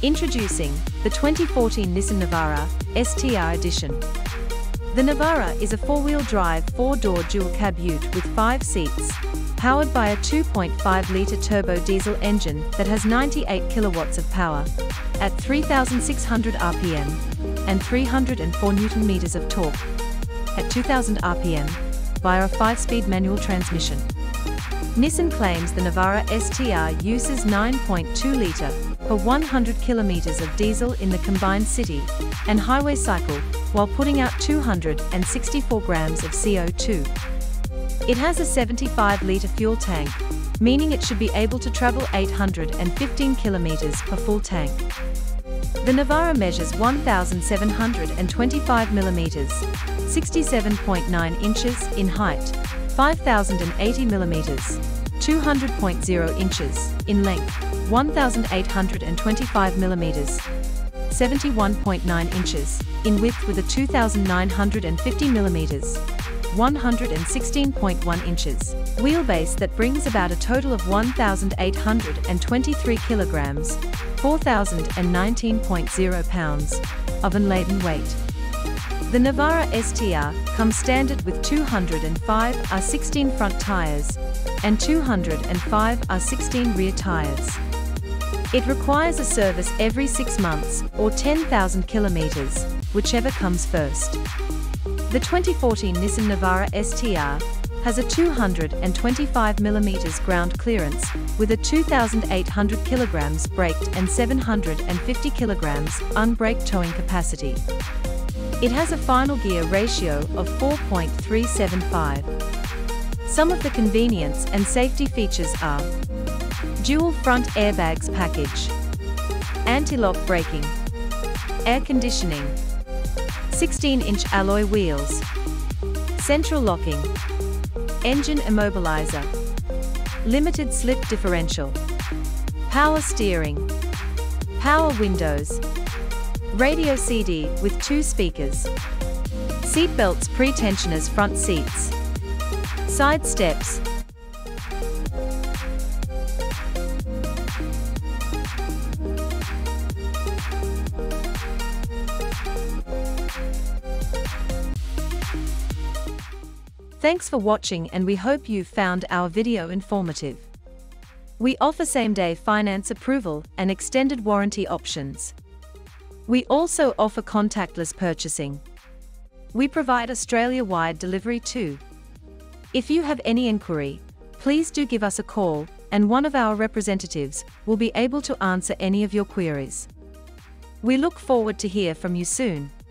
Introducing the 2014 Nissan Navara STR Edition. The Navara is a four-wheel drive, four-door dual-cab ute with 5 seats, powered by a 2.5-litre turbo diesel engine that has 98 kilowatts of power at 3,600 RPM and 304 Nm of torque at 2,000 RPM via a 5-speed manual transmission. Nissan claims the Navara STR uses 9.2-litre per 100 kilometers of diesel in the combined city and highway cycle while putting out 264 grams of CO2. It has a 75-litre fuel tank, meaning it should be able to travel 815 kilometers per full tank. The Navara measures 1,725 millimeters, 67.9 inches in height, 5,080 millimeters, 200.0 inches in length, 1,825 millimeters, 71.9 inches in width with a 2,950 millimeters, 116.1 inches wheelbase that brings about a total of 1,823 kilograms, 4,019.0 pounds of unladen weight. The Navara STR comes standard with 205 R16 front tires and 205 R16 rear tires. It requires a service every 6 months or 10,000 kilometers, whichever comes first. The 2014 Nissan Navara STR has a 225 mm ground clearance with a 2,800 kilograms braked and 750 kilograms unbraked towing capacity. It has a final gear ratio of 4.375. Some of the convenience and safety features are dual front airbags package, anti-lock braking, air conditioning, 16-inch alloy wheels, central locking, engine immobilizer, limited slip differential, power steering, power windows, radio CD with 2 speakers, seat belts, pre-tensioners, front seats, side steps. Thanks for watching, and we hope you found our video informative. We offer same-day finance approval and extended warranty options. We also offer contactless purchasing. We provide Australia-wide delivery too. If you have any inquiry, please do give us a call, and one of our representatives will be able to answer any of your queries. We look forward to hear from you soon.